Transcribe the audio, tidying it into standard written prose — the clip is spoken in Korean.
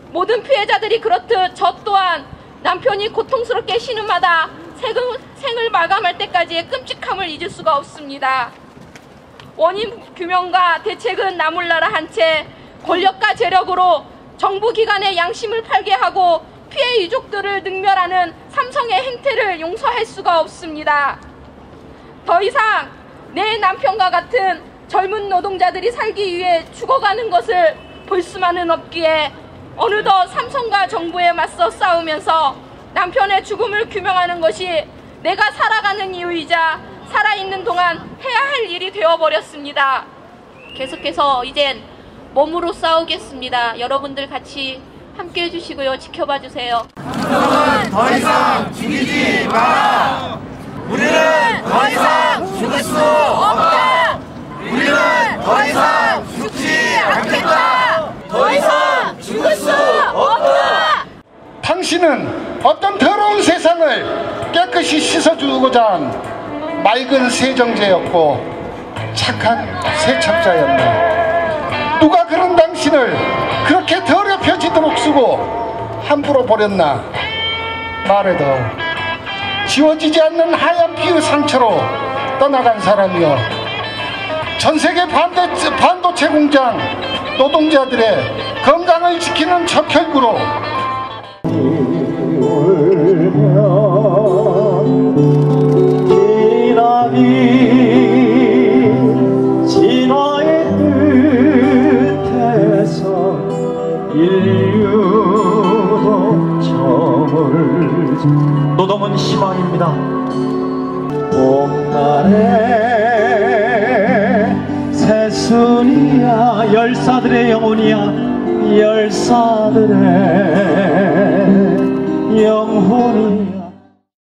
모든 피해자들이 그렇듯 저 또한 남편이 고통스럽게 신음하다 생을 마감할 때까지의 끔찍함을 잊을 수가 없습니다. 원인 규명과 대책은 나몰라라 한 채 권력과 재력으로 정부 기관의 양심을 팔게 하고 피해 유족들을 능멸하는 삼성의 행태를 용서할 수가 없습니다. 더 이상 내 남편과 같은 젊은 노동자들이 살기 위해 죽어가는 것을 볼 수만은 없기에 어느덧 삼성과 정부에 맞서 싸우면서 남편의 죽음을 규명하는 것이 내가 살아가는 이유이자 살아있는 동안 해야 할 일이 되어버렸습니다. 계속해서 이젠 몸으로 싸우겠습니다. 여러분들 같이 함께 해주시고요. 지켜봐 주세요. 우리는 더 이상 죽이지 마라. 우리는 더 이상 죽을 수 없다. 우리는 더 이상 죽지 않겠다. 더 이상 죽을 수 없다. 당신은 어떤 더러운 세상을 깨끗이 씻어주고자 한 맑은 세정제였고 착한 세척자였나. 누가 그런 당신을 그렇게 더럽혀지도록 쓰고 함부로 버렸나. 말해도 지워지지 않는 하얀 피의 상처로 떠나간 사람이여, 전세계 반도체 공장 노동자들의 건강을 지키는 척혈구로 진화의 끝에서 인류도 저물지. 노동은 희망입니다. 봄날의 새순이야, 열사들의 영혼이야, 열사들의 영혼이야.